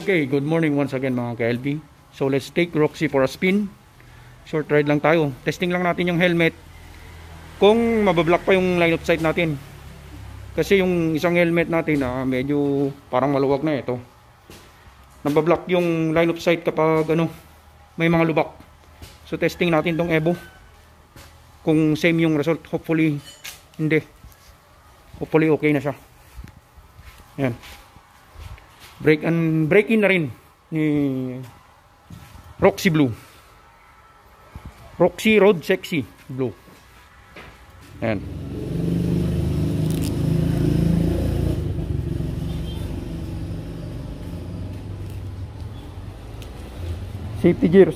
Okay, good morning once again mga ka-LB. So let's take Roxy for a spin. Short ride lang tayo. Testing lang natin yung helmet. Kung mabablock pa yung line of sight natin. Kasi yung isang helmet natin medyo parang maluwag na ito. Nabablock yung line of sight kapag may mga lubak. So testing natin tong Evo. Kung same yung result, hopefully hindi. Hopefully okay na siya. Yan. Break in na rin ni RoXyBlu. Roxy Road Sexy Blue. Ayan. Safety gears.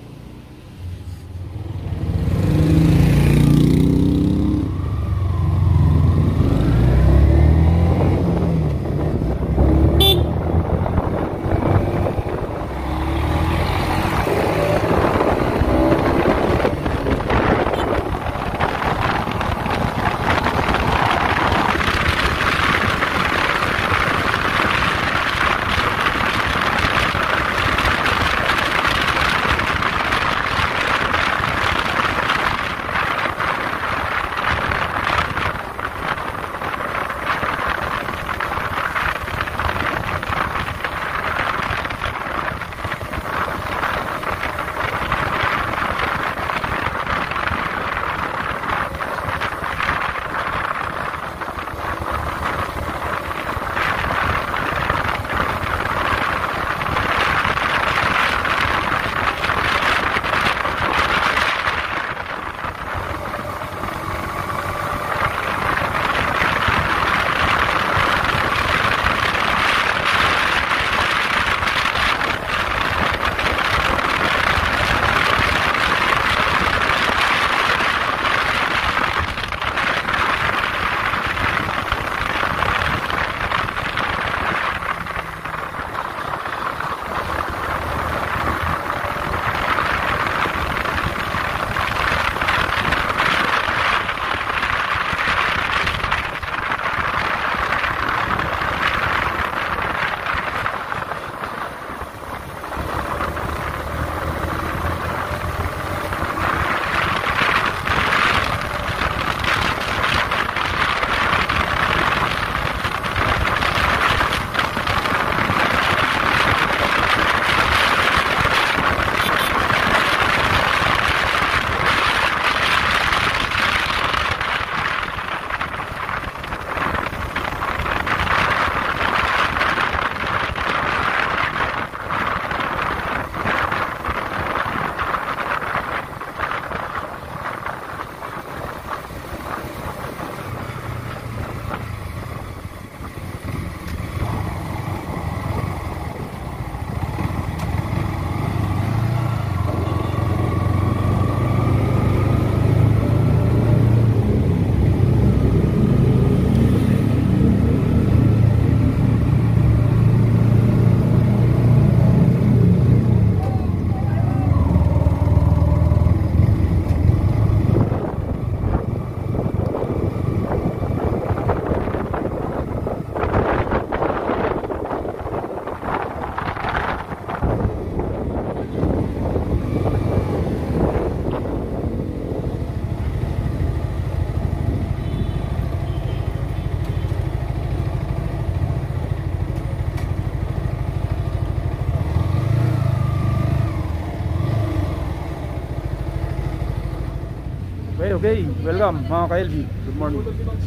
Okay, welcome mga ka-LB. Good morning.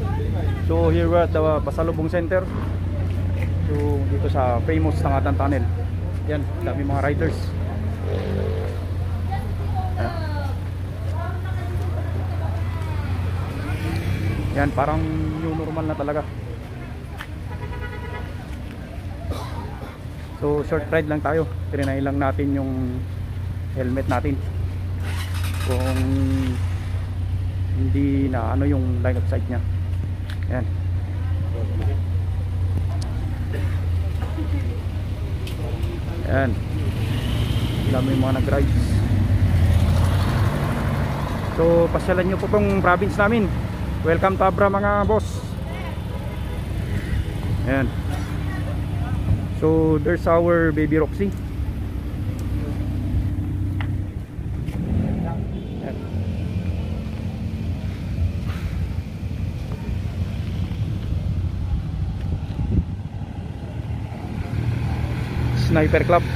So here we're at the Pasalubong Center. So dito sa famous Tangatan Tunnel. Yan, dami mga riders. Yan, parang new normal na talaga. So short ride lang tayo. Trinay lang natin yung helmet natin. Kung hindi na yung line of sight nya. Ayan. Ayan. Dami yung mga nag-rides. So pasyalan nyo po tong province namin. Welcome to Abra mga boss. Ayan. So So there's our baby Roxy. Sniper Club.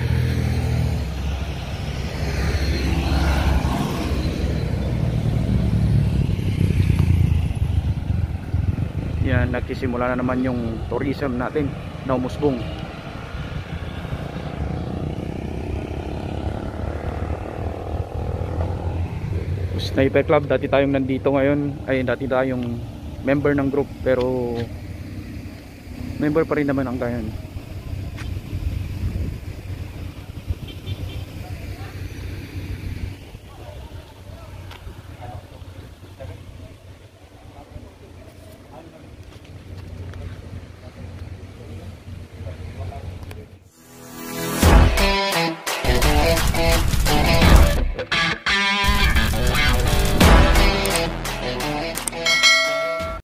Yan, nagsisimula na naman yung tourism natin na umusbong. Sniper Club, dati tayong nandito ngayon, ay dati tayong member ng group, pero member pa rin naman ang ngayon.